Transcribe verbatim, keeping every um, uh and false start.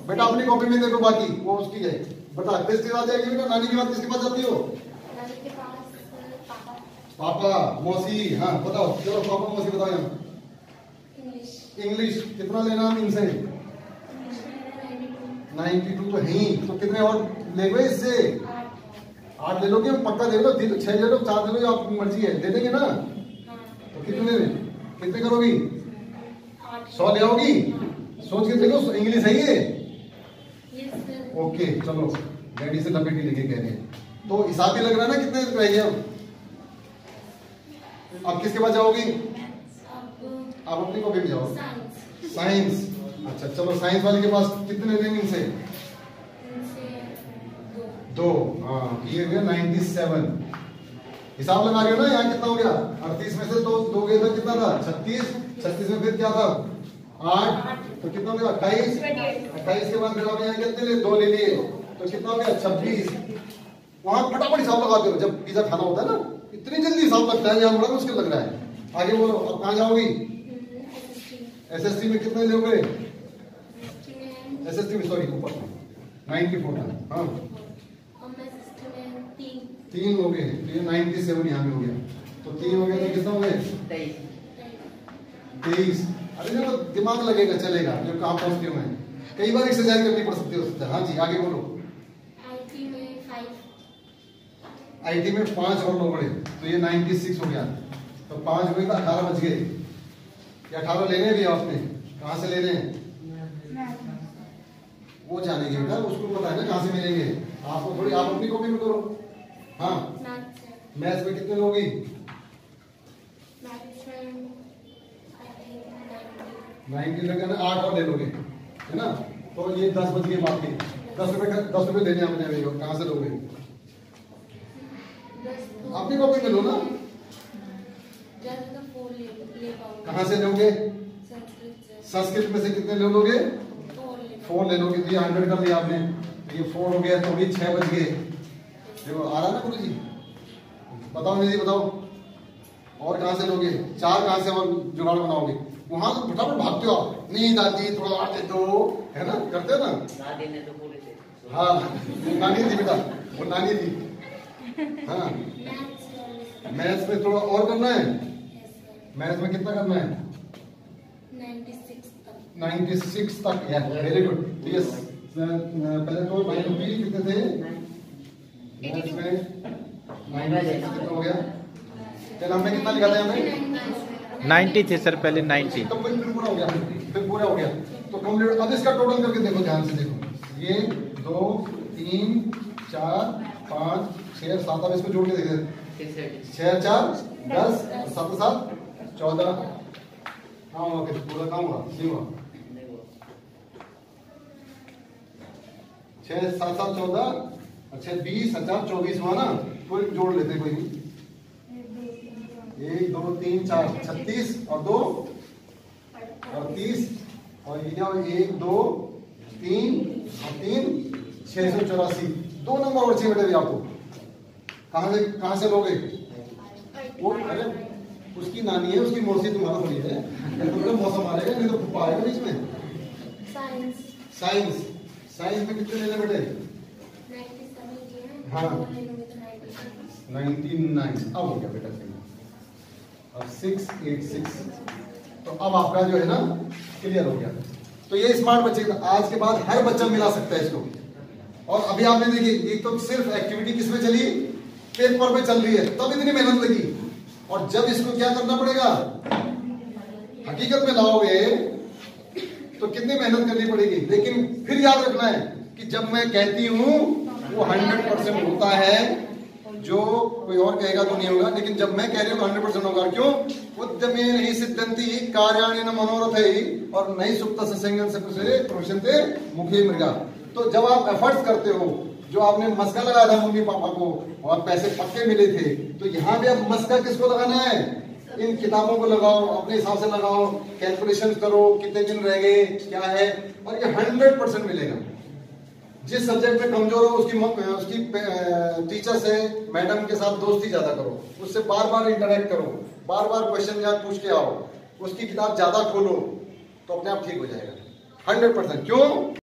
बेटा अपनी कॉपी में देखो, बाकी वो उसकी है। बता किसके पास जाएगी बेटा? नानी के बाद किसके पास जाती हो? नानी के पास पापा। पापा, मौसी। हाँ बताओ, चलो पापा मौसी बताओ। यहाँ इंग्लिश। इंग्लिश कितना लेना हम इनसे? नाइन्टी टू तो है ही, तो कितने और ले गए इससे? आठ ले लोगे? पक्का दे लो, छह ले लो, चार ले लो, आपकी मर्जी है, दे देंगे ना? तो कितने कितने करोगी? सौ ले आओगी? सोच के देखो, इंग्लिश है ये। ओके चलो, डैडी से लपेटी लेके कह रहे हैं, तो हिसाब भी लग रहा है ना कितने रहेंगे अब? अब किसके पास जाओगी? आप अपनी कॉपी में जाओ। साइंस। अच्छा चलो, साइंस वाले के पास कितने लेंगे इनसे? दो। हाँ ये हो गया नाइन्टी सेवन। हिसाब लगा रहे हो ना? यहाँ कितना हो गया? अड़तीस में से दो दो गए था, कितना था? छत्तीस। छत्तीस में फिर क्या था? आठ। तो कितना हो गया? अट्ठाईस। अट्ठाईस के बाद फिर आप यहाँ कितने ले? दो ले लिए, तो कितना हो गया? छब्बीस। वहां फटाफट हिसाब लगाते हो, जब पिज्जा खाना होता है ना, इतनी जल्दी हिसाब लगता है, यहाँ बड़ा मुश्किल लग रहा है। आगे बोलो, अब कहाँ जाओगी? एसएसटी में कितने लोगे? एसएसटी में सॉरी ऊपर नाइन्टी फोर था। हाँ तीन हो गए, तो ये नाइन्टी सेवन यहाँ में हो गया, तो तीन हो गया तो कितना हो गए? तेईस। अरे देखो दिमाग लगेगा, चलेगा, जो कहाँ पहुंचते हुए कई बार एक्सरसाइज करनी पड़ सकती है। हाँ जी आगे बोलो। आईटी में फाइव। आईटी में पांच और लोग बड़े, तो ये नाइन्टी सिक्स हो गया, तो पांच हुए तो अठारह बच गए। ये अठारह लेने भी आपने, कहाँ से लेने हैं? वो जानेंगे बेटा, उसको पता है ना कहाँ से मिलेंगे। आपको थोड़ी, आप अपनी कॉपी में करो। हाँ मैथ्स में कितने लोगी? नाइन्टी लगे ना, आठ और ले लोगे, है ना? तो ये दस बज गए बाकी। दस रुपए का दस रुपए देने हमने, कहाँ से लोगे? अपनी कॉपी में लो ना। कहाँ से लोगे? संस्कृत में से कितने ले लोगे? फोर ले लोगे, तो ये हंड्रेड कर लिया आपने, तो ये फोर हो गया, तो भी छह बज गए। देखो आ रहा ना गुरु जी? बताओ निधि बताओ, और कहाँ से लोगे? चार कहाँ से और जुगाड़ बनाओगे? वहां तो फटाफट भागते हो आप, नहीं दादी थोड़ा और दे दो, है ना? करते हो ना? नानी ने तो पूरे थे। हाँ नानी थी बेटा, वो नानी थी। हाँ मैथ्स में थोड़ा और करना है। मैथ्स में कितना करना है? नाइन्टी सिक्स तक। यार वेरी गुड। यस पहले तो नाइन्टी कितने थे मैथ्स में? कितना हो गया? चल हमने कितना लिखा था? हमें नाइन्टी थे सर पहले, नाइन्टी। तो फिर पूरा हो गया, फिर पूरा हो गया तो कंप्लीट। अब इसका टोटल करके देखो, ध्यान से देखो, ये दो तीन चार पाँच छह सात, अब इसको जोड़ के देखते, छह चार दस, सात सात चौदह। हाँ ओके, पूरा काम हुआ नहीं हुआ? छह सात सात चौदह, अच्छा बीस, अच्छा चौबीस हुआ ना? कोई जोड़ लेते, कोई नहीं। एक दो तीन चार, छत्तीस और दो अड़तीस, और ये एक दो तीन और तीन छह सौ चौरासी। दो नंबर और चाहिए बेटे आपको। कहाँ से कहाँ से लोगे? वो अरे उसकी नानी है, उसकी मौसी तुम्हारा थोड़ी है, तो मौसम आ जाएगा, नहीं तो फुप्पा आएगा बीच में। साइंस साइंस साइंस में कितने लेने बेटे? हाँ नाइन्टी नाइन। अब हो गया बेटा सही। अब सिक्स एट सिक्स, तो अब आपका जो है ना क्लियर हो गया। तो ये स्मार्ट बच्चे, आज के बाद हर बच्चा मिला सकता है इसको। और अभी आपने देखी, एक तो सिर्फ एक्टिविटी किसमें चली? पेपर पे चल रही है, तब इतनी मेहनत लगी। और जब इसको क्या करना पड़ेगा, हकीकत में लाओगे तो कितनी मेहनत करनी पड़ेगी। लेकिन फिर याद रखना है कि जब मैं कहती हूं वो हंड्रेड परसेंट होता है, जो कोई और कहेगा तो नहीं होगा, लेकिन जब मैं कह रही हूँ हंड्रेड परसेंट होगा। क्यों? उद्यमे नहीं सिद्धंति कार्याणि न मनोरथ ही, और नहीं सुप्त सत्संगन से प्रवशन्ते मुखे मृगा। तो जब आप एफर्ट्स करते हो, जो आपने मस्का लगाया था मम्मी पापा को और पैसे पक्के मिले थे, तो यहाँ भी अब मस्का किसको लगाना है? इन किताबों को लगाओ, अपने हिसाब से लगाओ, कैलकुलेशन करो कितने दिन रह गए, क्या है, और ये हंड्रेड परसेंट मिलेगा। जिस सब्जेक्ट में कमजोर हो उसकी उसकी टीचर से, मैडम के साथ दोस्ती ज्यादा करो, उससे बार बार इंटरेक्ट करो, बार बार क्वेश्चन याद पूछ के आओ, उसकी किताब ज्यादा खोलो, तो अपने आप ठीक हो जाएगा हंड्रेड परसेंट। क्यों?